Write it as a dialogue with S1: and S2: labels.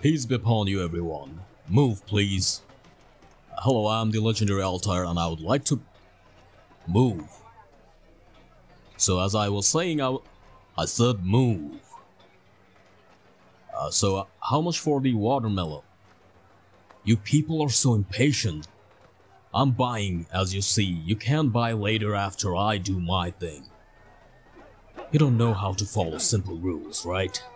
S1: Peace be upon you, everyone. Move, please. Hello, I'm the legendary Altair, and I would like to move. So as I was saying, I said move. So how much for the watermelon? You people are so impatient. I'm buying, as you see. You can buy later after I do my thing. You don't know how to follow simple rules, right?